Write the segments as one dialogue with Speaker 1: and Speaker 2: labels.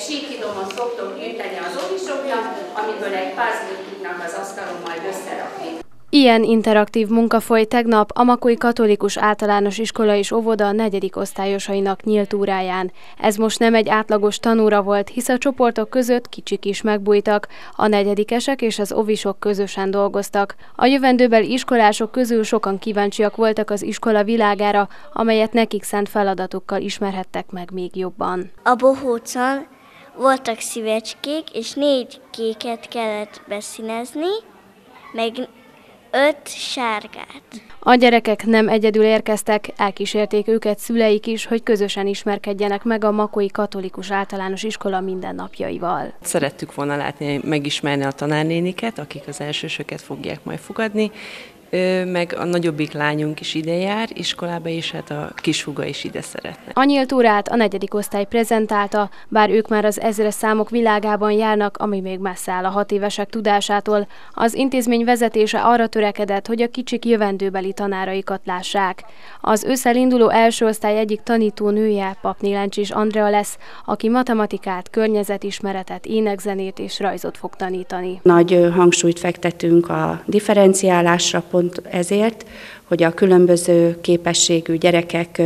Speaker 1: síkidomot szoktok gyűjteni az óvisoknak, amiből egy puzzle-t tudnak az asztalon majd összerakni.
Speaker 2: Ilyen interaktív munka folyt tegnap a Makói Katolikus Általános Iskola és Óvoda 4. osztályosainak nyílt óráján. Ez most nem egy átlagos tanóra volt, hisz a csoportok között kicsik is megbújtak. A negyedikesek és az óvisok közösen dolgoztak. A jövendőbeli iskolások közül sokan kíváncsiak voltak az iskola világára, amelyet nekik szánt feladatokkal ismerhettek meg még jobban.
Speaker 3: A bohócon voltak szívecskék, és 4 kéket kellett beszínezni, meg 5 sárgát.
Speaker 2: A gyerekek nem egyedül érkeztek, elkísérték őket szüleik is, hogy közösen ismerkedjenek meg a Makói Katolikus Általános Iskola mindennapjaival.
Speaker 4: Szerettük volna látni, megismerni a tanárnéniket, akik az elsősöket fogják majd fogadni, meg a nagyobbik lányunk is ide jár iskolába, és hát a kishuga is ide szeretne.
Speaker 2: A nyílt órát a 4. osztály prezentálta, bár ők már az ezres számok világában járnak, ami még messze áll a 6 évesek tudásától. Az intézmény vezetése arra törekedett, hogy a kicsik jövendőbeli tanáraikat lássák. Az ősszel induló első osztály egyik tanítónője Papné Lencsis Andrea lesz, aki matematikát, környezetismeretet, énekzenét és rajzot fog tanítani.
Speaker 5: Nagy hangsúlyt fektetünk a differenciálásra, pont ezért, hogy a különböző képességű gyerekek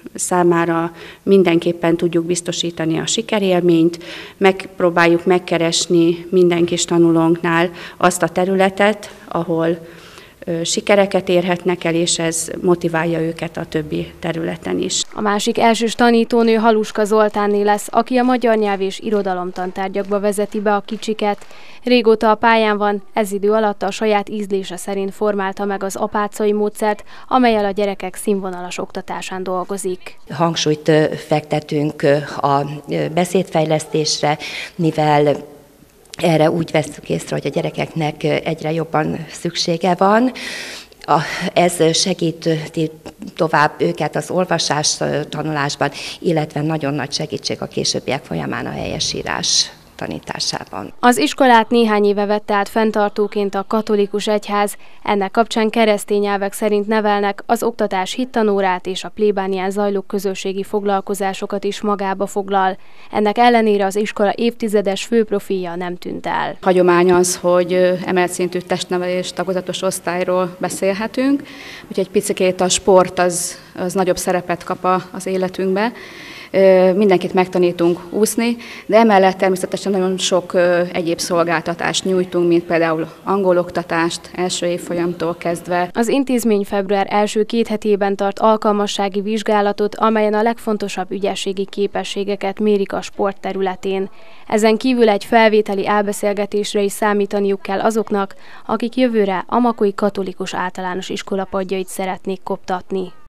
Speaker 5: számára mindenképpen tudjuk biztosítani a sikerélményt, megpróbáljuk megkeresni minden kis tanulónknál azt a területet, ahol sikereket érhetnek el, és ez motiválja őket a többi területen is.
Speaker 2: A másik elsős tanítónő Haluska Zoltánné lesz, aki a magyar nyelv és irodalom tantárgyakba vezeti be a kicsiket. Régóta a pályán van, ez idő alatt a saját ízlése szerint formálta meg az apácai módszert, amellyel a gyerekek színvonalas oktatásán dolgozik.
Speaker 6: Hangsúlyt fektetünk a beszédfejlesztésre, mivel erre úgy vesszük észre, hogy a gyerekeknek egyre jobban szüksége van. Ez segíti tovább őket az olvasás tanulásban, illetve nagyon nagy segítség a későbbiek folyamán a helyesírás tanításában.
Speaker 2: Az iskolát néhány éve vette át fenntartóként a katolikus egyház, ennek kapcsán keresztény elvek szerint nevelnek, az oktatás hittanórát és a plébánián zajló közösségi foglalkozásokat is magába foglal. Ennek ellenére az iskola évtizedes főprofilja nem tűnt el.
Speaker 7: Hagyomány az, hogy emelt szintű testnevelés tagozatos osztályról beszélhetünk, úgyhogy picikét a sport az nagyobb szerepet kap az életünkbe. Mindenkit megtanítunk úszni, de emellett természetesen nagyon sok egyéb szolgáltatást nyújtunk, mint például angoloktatást első évfolyamtól kezdve.
Speaker 2: Az intézmény február első 2 hetében tart alkalmassági vizsgálatot, amelyen a legfontosabb ügyességi képességeket mérik a sport területén. Ezen kívül egy felvételi elbeszélgetésre is számítaniuk kell azoknak, akik jövőre a Makói Katolikus Általános Iskola padjait szeretnék koptatni.